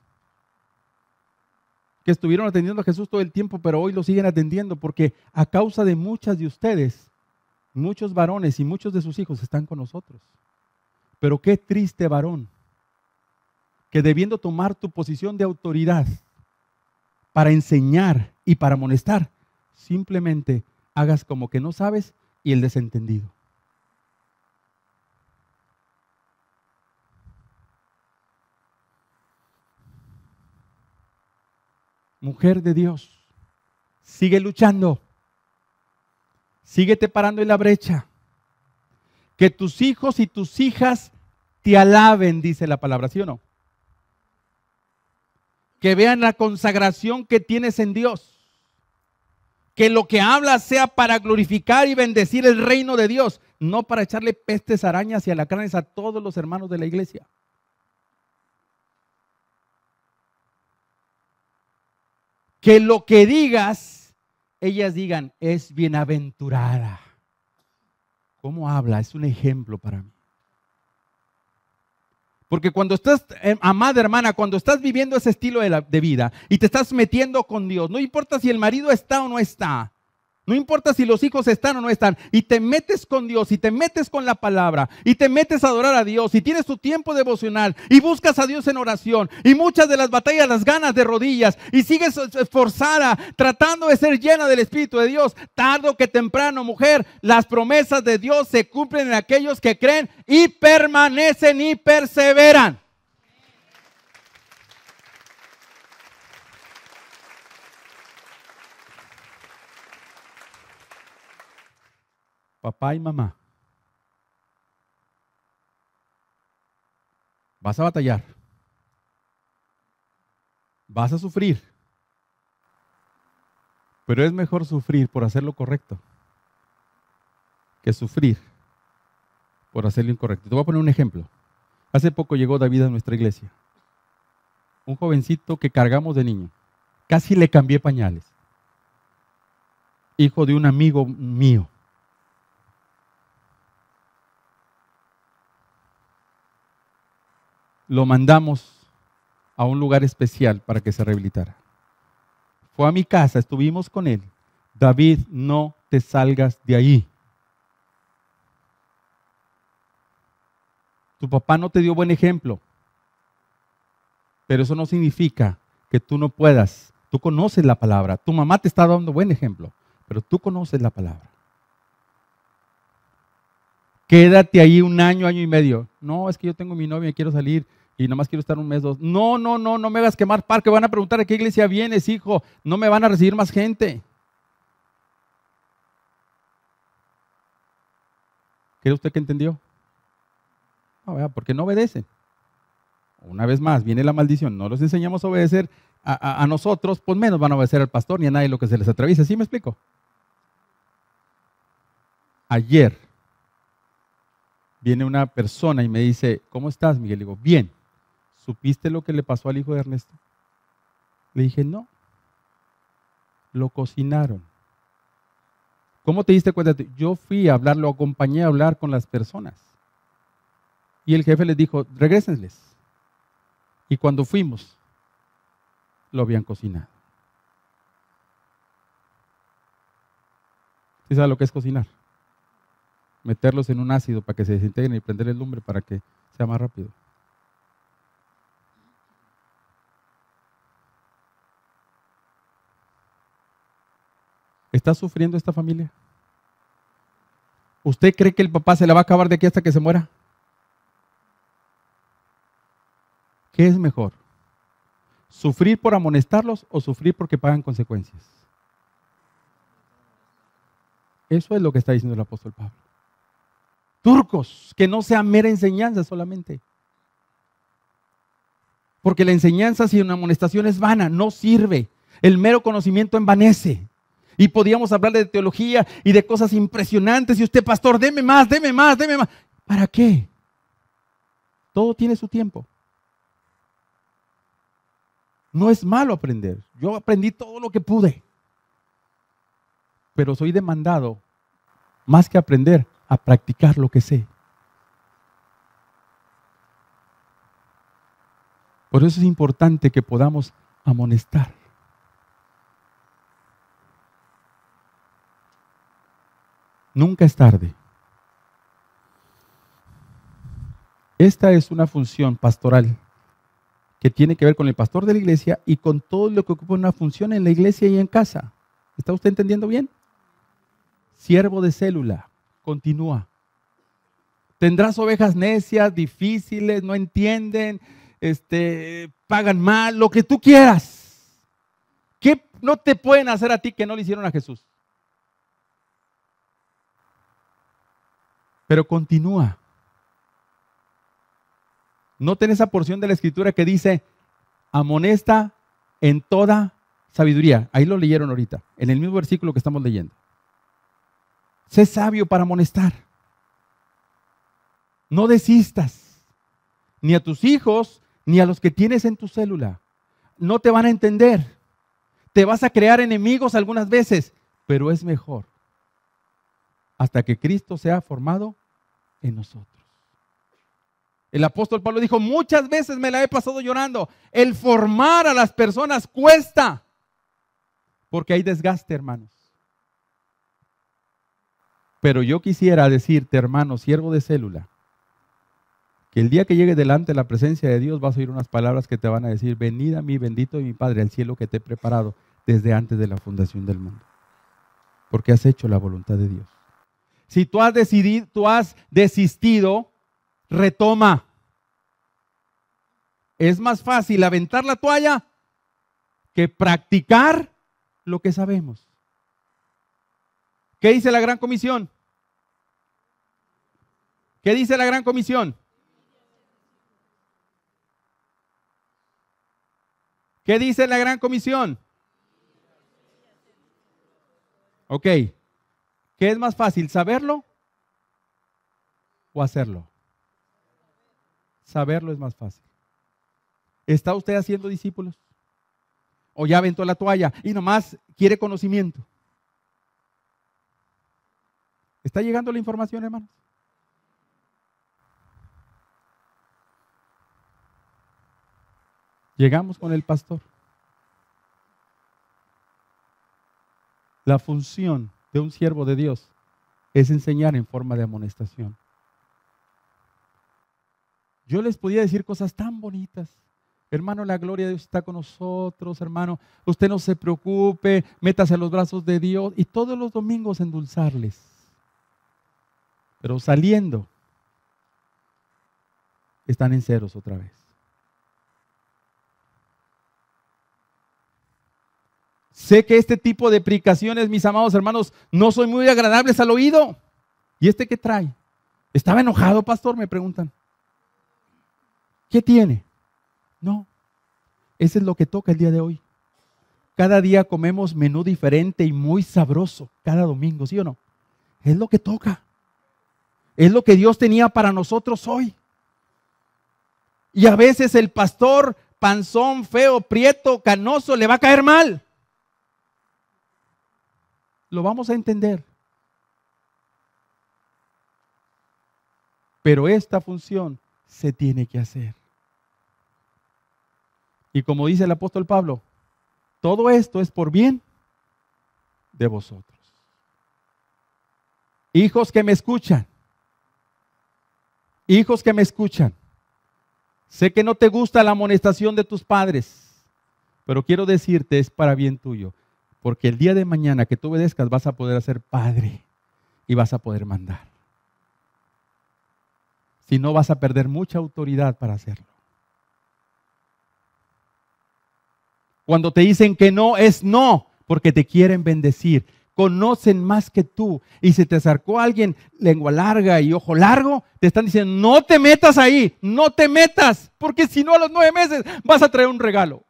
que estuvieron atendiendo a Jesús todo el tiempo, pero hoy lo siguen atendiendo porque a causa de muchas de ustedes, muchos varones y muchos de sus hijos están con nosotros. Pero qué triste varón que debiendo tomar tu posición de autoridad para enseñar y para amonestar, simplemente hagas como que no sabes y el desentendido. Mujer de Dios, sigue luchando. Síguete parando en la brecha. Que tus hijos y tus hijas te alaben, dice la palabra, ¿sí o no? Que vean la consagración que tienes en Dios. Que lo que hablas sea para glorificar y bendecir el reino de Dios, no para echarle pestes, arañas y alacranes a todos los hermanos de la iglesia. Que lo que digas, ellas digan, es bienaventurada. ¿Cómo habla? Es un ejemplo para mí. Porque cuando estás, amada hermana, cuando estás viviendo ese estilo de vida y te estás metiendo con Dios, no importa si el marido está o no está, no importa si los hijos están o no están, y te metes con Dios y te metes con la palabra y te metes a adorar a Dios y tienes tu tiempo devocional y buscas a Dios en oración y muchas de las batallas las ganas de rodillas y sigues esforzada tratando de ser llena del Espíritu de Dios, tarde o que temprano, mujer, las promesas de Dios se cumplen en aquellos que creen y permanecen y perseveran. Papá y mamá, vas a batallar, vas a sufrir, pero es mejor sufrir por hacer lo correcto que sufrir por hacer lo incorrecto. Te voy a poner un ejemplo. Hace poco llegó David a nuestra iglesia, un jovencito que cargamos de niño, casi le cambié pañales. hijo de un amigo mío. Lo mandamos a un lugar especial para que se rehabilitara. Fue a mi casa, estuvimos con él. David, no te salgas de ahí. Tu papá no te dio buen ejemplo, pero eso no significa que tú no puedas. Tú conoces la palabra. Tu mamá te está dando buen ejemplo, pero tú conoces la palabra. Quédate ahí un año, año y medio. No, es que yo tengo mi novia y quiero salir y nomás quiero estar un mes, dos. No me hagas quemar parque. Van a preguntar a qué iglesia vienes, hijo. No me van a recibir más gente. ¿Cree usted que entendió? No, ¿verdad? Porque no obedecen. Una vez más, viene la maldición. No los enseñamos a obedecer a nosotros, pues menos van a obedecer al pastor ni a nadie lo que se les atraviesa. ¿Sí me explico? Ayer viene una persona y me dice, ¿cómo estás, Miguel? Le digo, bien. ¿Supiste lo que le pasó al hijo de Ernesto? Le dije, no. Lo cocinaron. ¿Cómo te diste cuenta? Yo fui a hablar, lo acompañé a hablar con las personas. Y el jefe les dijo, regrésenles. Y cuando fuimos, lo habían cocinado. ¿Sí sabe lo que es cocinar? Meterlos en un ácido para que se desintegren y prender el lumbre para que sea más rápido. ¿Está sufriendo esta familia? ¿Usted cree que el papá se la va a acabar de aquí hasta que se muera? ¿Qué es mejor? ¿Sufrir por amonestarlos o sufrir porque pagan consecuencias? Eso es lo que está diciendo el apóstol Pablo. Turcos, que no sea mera enseñanza solamente. Porque la enseñanza sin una amonestación es vana, no sirve. El mero conocimiento envanece. Y podíamos hablar de teología y de cosas impresionantes. Y usted, pastor, deme más, deme más, deme más. ¿Para qué? Todo tiene su tiempo. No es malo aprender. Yo aprendí todo lo que pude. Pero soy demandado, más que aprender, a practicar lo que sé. Por eso es importante que podamos amonestar. Nunca es tarde. Esta es una función pastoral que tiene que ver con el pastor de la iglesia y con todo lo que ocupa una función en la iglesia y en casa. ¿Está usted entendiendo bien? Siervo de célula, continúa. Tendrás ovejas necias, difíciles, no entienden, pagan mal, lo que tú quieras. ¿Qué no te pueden hacer a ti que no le hicieron a Jesús? Pero continúa. Noten esa porción de la escritura que dice, amonesta en toda sabiduría. Ahí lo leyeron ahorita, en el mismo versículo que estamos leyendo. Sé sabio para amonestar. No desistas, ni a tus hijos, ni a los que tienes en tu célula. No te van a entender. Te vas a crear enemigos algunas veces, pero es mejor hasta que Cristo sea formado en nosotros. El apóstol Pablo dijo, muchas veces me la he pasado llorando. El formar a las personas cuesta, porque hay desgaste, hermanos. Pero yo quisiera decirte, hermano, siervo de célula, que el día que llegue delante de la presencia de Dios vas a oír unas palabras que te van a decir, venid a mí, bendito de mi Padre, al cielo que te he preparado desde antes de la fundación del mundo. Porque has hecho la voluntad de Dios. Si tú has desistido, retoma. Es más fácil aventar la toalla que practicar lo que sabemos. ¿Qué dice la Gran Comisión? ¿Qué dice la Gran Comisión? ¿Qué dice la Gran Comisión? Ok. ¿Qué es más fácil, saberlo o hacerlo? Saberlo es más fácil. ¿Está usted haciendo discípulos? ¿O ya aventó la toalla y nomás quiere conocimiento? ¿Está llegando la información, hermanos? Llegamos con el pastor. La función de un siervo de Dios es enseñar en forma de amonestación. Yo les podía decir cosas tan bonitas. Hermano, la gloria de Dios está con nosotros, hermano. Usted no se preocupe, métase a los brazos de Dios y todos los domingos endulzarles. Pero saliendo, están en ceros otra vez. Sé que este tipo de predicaciones, mis amados hermanos, no son muy agradables al oído. ¿Y este qué trae? ¿Estaba enojado, pastor? Me preguntan. ¿Qué tiene? No, eso es lo que toca el día de hoy. Cada día comemos menú diferente y muy sabroso, cada domingo, ¿sí o no? Es lo que toca. Es lo que Dios tenía para nosotros hoy. Y a veces el pastor panzón, feo, prieto, canoso, le va a caer mal. Lo vamos a entender. Pero esta función se tiene que hacer. Y como dice el apóstol Pablo, todo esto es por bien de vosotros. Hijos que me escuchan, hijos que me escuchan, sé que no te gusta la amonestación de tus padres, pero quiero decirte, es para bien tuyo. Porque el día de mañana que tú obedezcas vas a poder ser padre y vas a poder mandar. Si no, vas a perder mucha autoridad para hacerlo. Cuando te dicen que no, es no, porque te quieren bendecir. Conocen más que tú. Y si te acercó alguien lengua larga y ojo largo, te están diciendo, no te metas ahí, no te metas, porque si no a los 9 meses vas a traer un regalo.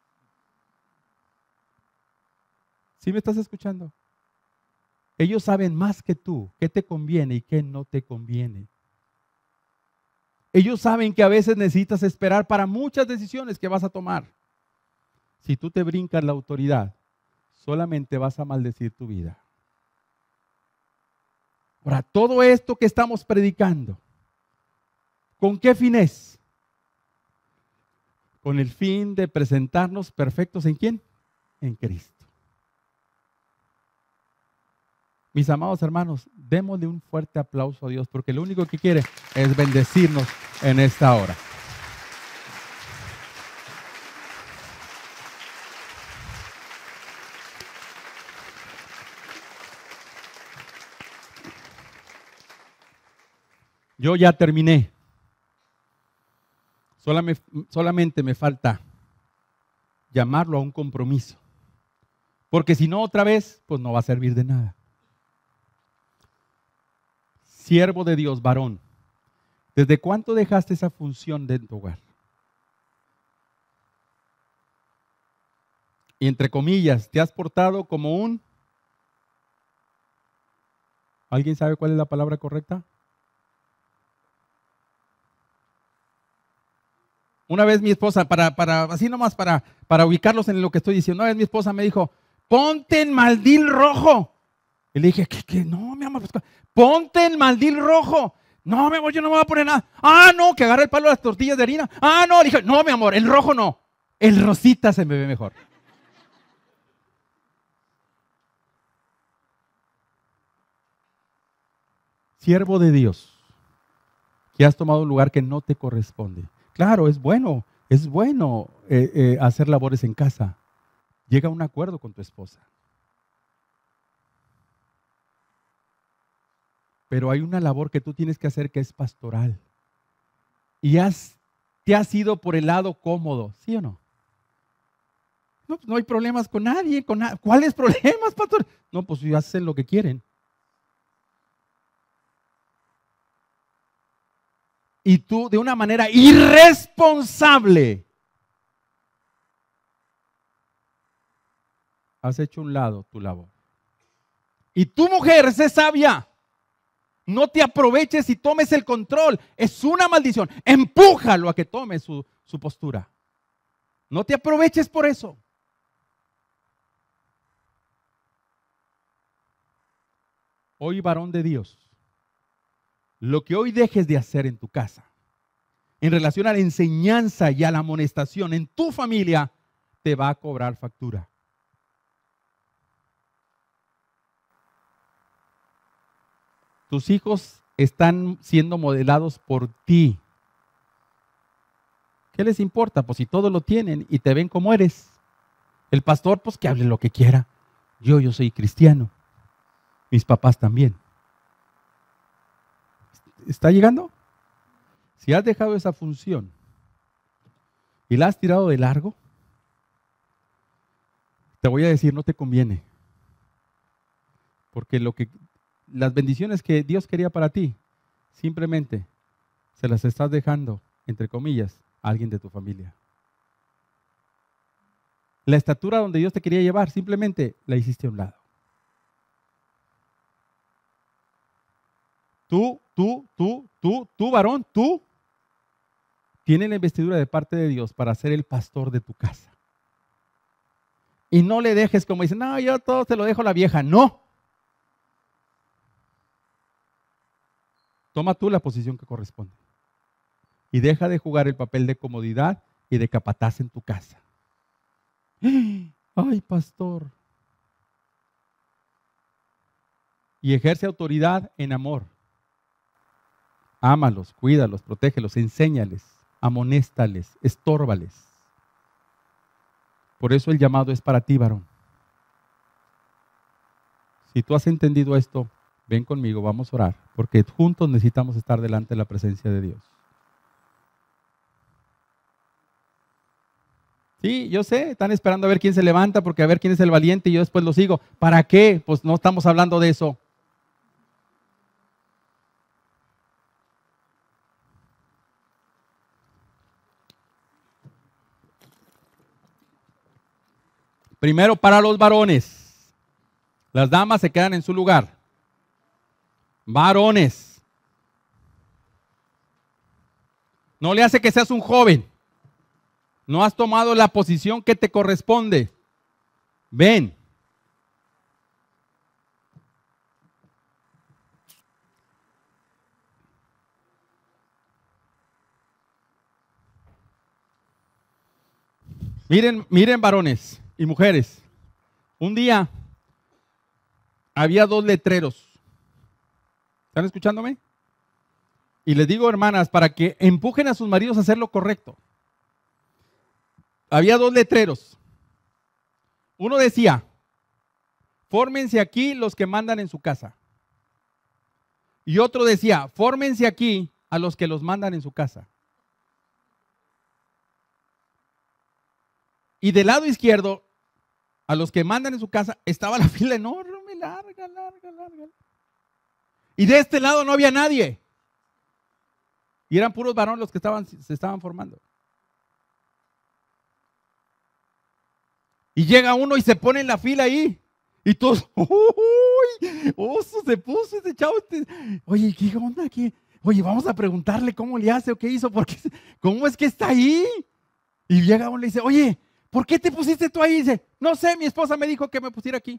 ¿Sí me estás escuchando? Ellos saben más que tú qué te conviene y qué no te conviene. Ellos saben que a veces necesitas esperar para muchas decisiones que vas a tomar. Si tú te brincas la autoridad, solamente vas a maldecir tu vida. Ahora, todo esto que estamos predicando, ¿con qué fin es? Con el fin de presentarnos perfectos ¿en quién? En Cristo. Mis amados hermanos, démosle un fuerte aplauso a Dios porque lo único que quiere es bendecirnos en esta hora. Yo ya terminé. Solamente me falta llamarlo a un compromiso. Porque si no, otra vez, pues no va a servir de nada. Siervo de Dios, varón, ¿desde cuánto dejaste esa función de tu hogar? Y entre comillas, ¿te has portado como un? ¿Alguien sabe cuál es la palabra correcta? Una vez mi esposa, así nomás para ubicarlos en lo que estoy diciendo, una vez mi esposa me dijo, ponte en mandil rojo. Y le dije, ¿qué? No, mi amor, ponte en mandil rojo. No, mi amor, yo no me voy a poner nada. Ah, no, que agarra el palo de las tortillas de harina. Ah, no, le dije, no, mi amor, el rojo no. El rosita se me ve mejor. Siervo de Dios, que has tomado un lugar que no te corresponde. Claro, es bueno hacer labores en casa. Llega a un acuerdo con tu esposa. Pero hay una labor que tú tienes que hacer que es pastoral. Y te has ido por el lado cómodo, ¿sí o no? No, pues no hay problemas con nadie, ¿cuáles problemas, pastor? No, pues ya hacen lo que quieren. Y tú de una manera irresponsable has hecho a un lado tu labor. Y tu mujer, sé sabia. No te aproveches y tomes el control. Es una maldición. Empújalo a que tome su postura. No te aproveches por eso. hoy varón de Dios, lo que hoy dejes de hacer en tu casa, en relación a la enseñanza y a la amonestación en tu familia, te va a cobrar factura. Tus hijos están siendo modelados por ti. ¿Qué les importa? Pues si todo lo tienen y te ven como eres. El pastor, pues que hable lo que quiera. Yo soy cristiano. Mis papás también. ¿Está llegando? Si has dejado esa función y la has tirado de largo, te voy a decir, no te conviene. Porque las bendiciones que Dios quería para ti, simplemente se las estás dejando, entre comillas, a alguien de tu familia. La estatura donde Dios te quería llevar, simplemente la hiciste a un lado. Tú, varón, tú tienes la investidura de parte de Dios para ser el pastor de tu casa. Y no le dejes como dicen, no, yo todo te lo dejo a la vieja. No. Toma tú la posición que corresponde. Y deja de jugar el papel de comodidad y de capataz en tu casa. Ay, pastor. Y ejerce autoridad en amor. Ámalos, cuídalos, protégelos, enséñales, amonéstales, estórbales. Por eso el llamado es para ti, varón. Si tú has entendido esto, ven conmigo, vamos a orar, porque juntos necesitamos estar delante de la presencia de Dios. Sí, yo sé, están esperando a ver quién se levanta, porque a ver quién es el valiente y yo después lo sigo. ¿Para qué? Pues no estamos hablando de eso. Primero, para los varones. Las damas se quedan en su lugar. Varones. No le hace que seas un joven. No has tomado la posición que te corresponde. Ven. Miren varones y mujeres. Un día había 2 letreros. ¿Están escuchándome? Y les digo, hermanas, para que empujen a sus maridos a hacer lo correcto. Había 2 letreros. Uno decía, fórmense aquí los que mandan en su casa. Y otro decía, fórmense aquí a los que los mandan en su casa. Y del lado izquierdo, a los que mandan en su casa, estaba la fila enorme, larga. Y de este lado no había nadie. Y eran puros varones los que se estaban formando. Y llega uno y se pone en la fila ahí. Y todos, ¡uy! Oso se puso ese chavo. Oye, ¿qué onda aquí? Oye, vamos a preguntarle cómo le hace o qué hizo, porque ¿cómo es que está ahí? Y llega uno y le dice, oye, ¿por qué te pusiste tú ahí? Y dice, no sé, mi esposa me dijo que me pusiera aquí.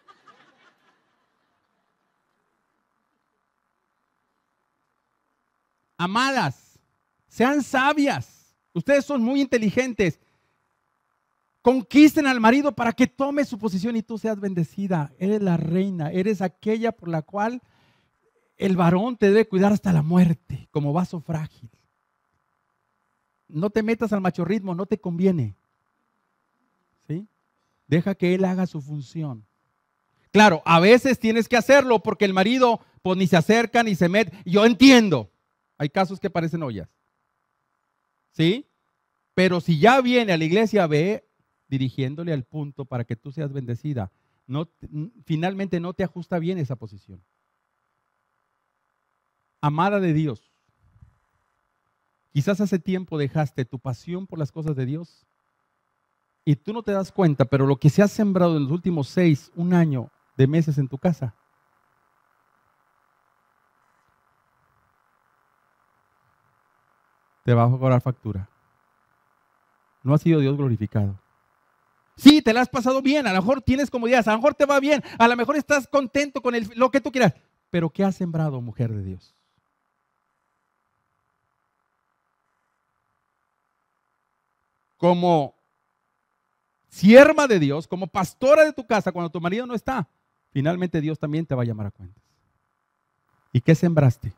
Amadas, sean sabias. Ustedes son muy inteligentes. Conquisten al marido para que tome su posición y tú seas bendecida. Eres la reina, eres aquella por la cual el varón te debe cuidar hasta la muerte, como vaso frágil. No te metas al machorrismo, no te conviene. ¿Sí? Deja que él haga su función. Claro, a veces tienes que hacerlo porque el marido pues ni se acerca ni se mete. Yo entiendo, hay casos que parecen ollas. ¿Sí? Pero si ya viene a la iglesia, ve dirigiéndole al punto para que tú seas bendecida. Finalmente no te ajusta bien esa posición. Amada de Dios, quizás hace tiempo dejaste tu pasión por las cosas de Dios y tú no te das cuenta, pero lo que se ha sembrado en los últimos 1 año de meses en tu casa, te va a cobrar factura. No ha sido Dios glorificado. Sí, te la has pasado bien, a lo mejor tienes comodidades, a lo mejor te va bien, a lo mejor estás contento con lo que tú quieras, Pero ¿qué has sembrado, mujer de Dios? Como sierva de Dios, como pastora de tu casa, cuando tu marido no está, finalmente Dios también te va a llamar a cuentas. ¿Y qué sembraste?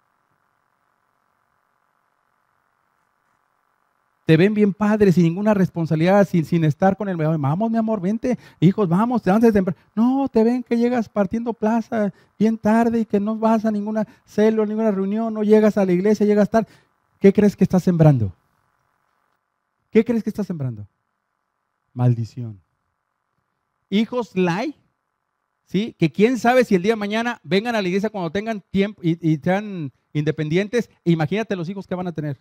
Te ven bien padre, sin ninguna responsabilidad, sin estar con el vamos mi amor, vente, hijos, vamos, te antes de temprano. No, te ven que llegas partiendo plaza bien tarde y que no vas a ninguna célula, ninguna reunión, no llegas a la iglesia, llegas tarde. ¿Qué crees que estás sembrando? ¿Qué crees que estás sembrando? Maldición. Hijos light, ¿sí? Que quién sabe si el día de mañana vengan a la iglesia cuando tengan tiempo y sean independientes. Imagínate los hijos que van a tener.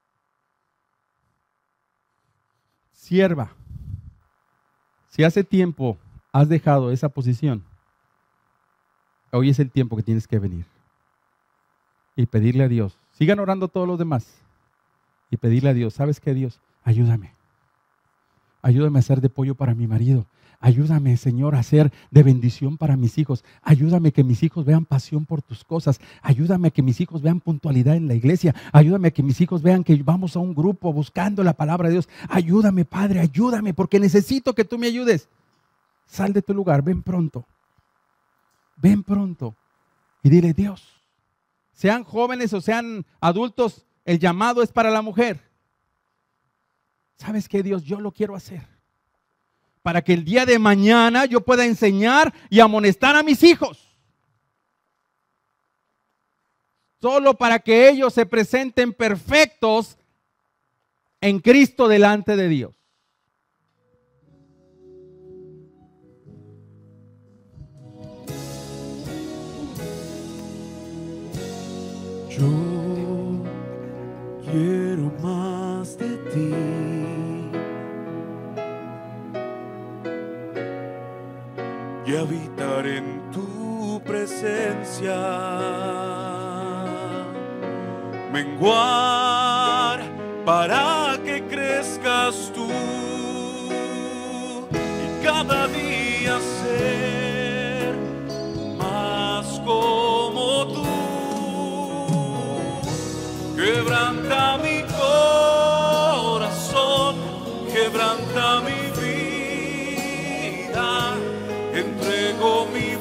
Sierva, si hace tiempo has dejado esa posición, hoy es el tiempo que tienes que venir y pedirle a Dios. Sigan orando todos los demás y pedirle a Dios, ¿sabes qué, Dios? Ayúdame. Ayúdame a ser de apoyo para mi marido. Ayúdame, Señor, a ser de bendición para mis hijos. Ayúdame que mis hijos vean pasión por tus cosas. Ayúdame que mis hijos vean puntualidad en la iglesia. Ayúdame que mis hijos vean que vamos a un grupo buscando la palabra de Dios. Ayúdame, Padre, ayúdame, porque necesito que tú me ayudes. Sal de tu lugar, ven pronto. Ven pronto. Y dile, Dios, sean jóvenes o sean adultos, el llamado es para la mujer. ¿Sabes qué, Dios? Yo lo quiero hacer para que el día de mañana yo pueda enseñar y amonestar a mis hijos. Solo para que ellos se presenten perfectos en Cristo delante de Dios. Yo quiero más de ti. Y habitar en tu presencia, menguar para que crezcas tú y cada día ser más como tú. Quebranta mi corazón, quebranta mi vida, entrego mi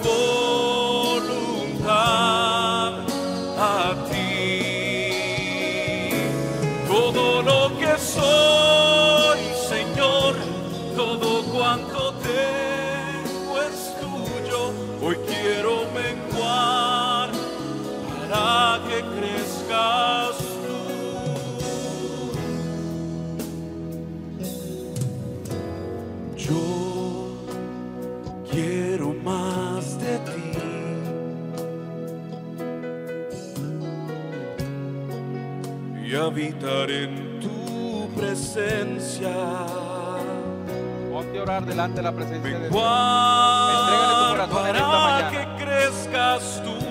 voluntad a ti. Todo lo que soy, Señor, todo cuanto tengo es tuyo. Hoy quiero menguar para que crezcas tú. Yo quiero más de ti. Y habitar en tu presencia. Ponte a orar delante de la presencia de Dios. Entrégale tu corazón en esta para mañana. que crezcas tú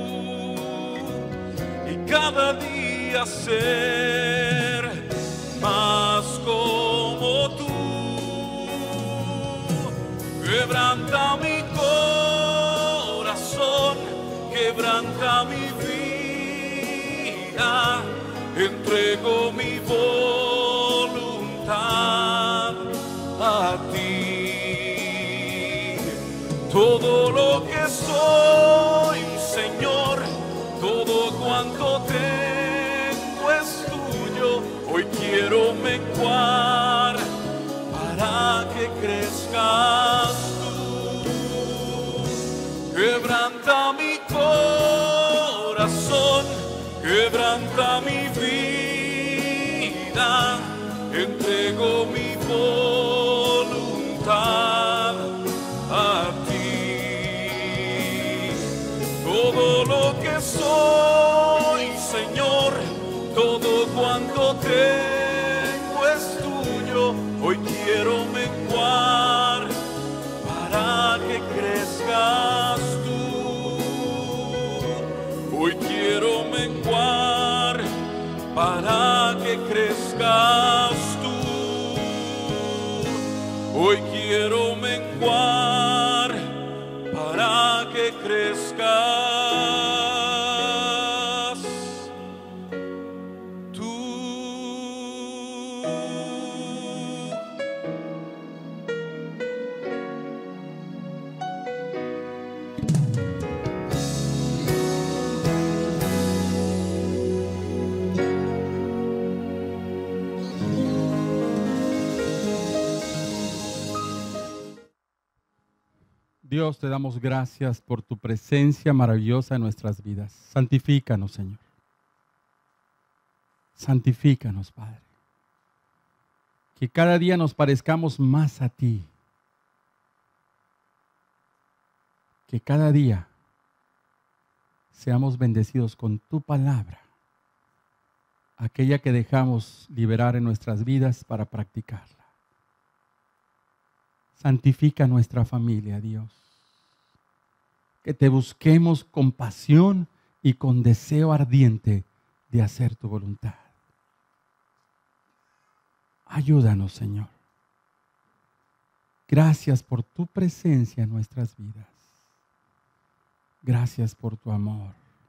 y cada día ser más como tú. Quebranta mi corazón, quebranta mi vida, entrego mi voluntad a ti. Todo lo que soy, Señor, todo cuanto tengo es tuyo. Hoy quiero menguar para que crezcas tú. Quebranta mi corazón, quebranta mi vida, entrego mi voluntad a ti. Todo lo que soy, Señor, todo cuanto tengo es tuyo. Hoy quiero menguar para que crezcas tú. Hoy quiero menguar para que crezcas tú. Hoy quiero menguar para que crezcas. Dios, te damos gracias por tu presencia maravillosa en nuestras vidas. Santifícanos, Señor. Santifícanos, Padre. Que cada día nos parezcamos más a ti. Que cada día seamos bendecidos con tu palabra, aquella que dejamos liberar en nuestras vidas para practicarla. Santifica nuestra familia, Dios. Que te busquemos con pasión y con deseo ardiente de hacer tu voluntad. Ayúdanos, Señor. Gracias por tu presencia en nuestras vidas. Gracias por tu amor.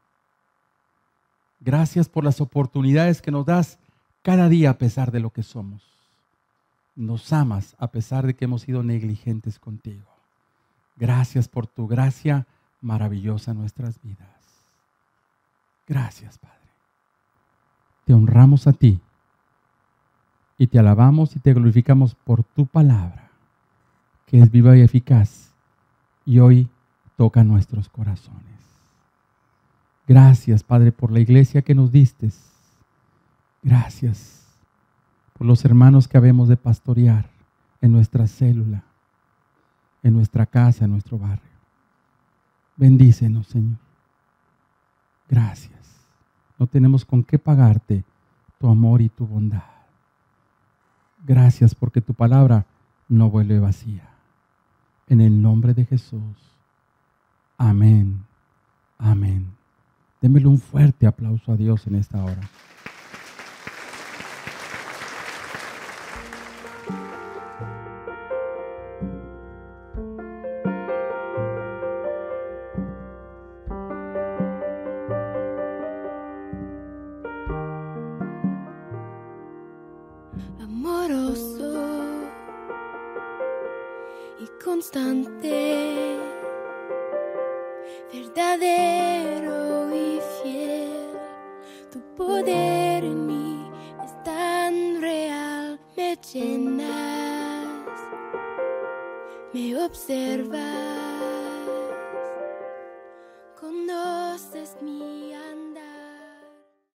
Gracias por las oportunidades que nos das cada día a pesar de lo que somos. Nos amas a pesar de que hemos sido negligentes contigo. Gracias por tu gracia maravillosa en nuestras vidas. Gracias, Padre. Te honramos a ti y te alabamos y te glorificamos por tu palabra, que es viva y eficaz y hoy toca nuestros corazones. Gracias, Padre, por la iglesia que nos diste. Gracias por los hermanos que habemos de pastorear en nuestra célula, en nuestra casa, en nuestro barrio. Bendícenos, Señor. Gracias. No tenemos con qué pagarte tu amor y tu bondad. Gracias porque tu palabra no vuelve vacía. En el nombre de Jesús. Amén. Amén. Démele un fuerte aplauso a Dios en esta hora. Amoroso y constante, verdadero y fiel, tu poder en mí es tan real. Me llenas, me observas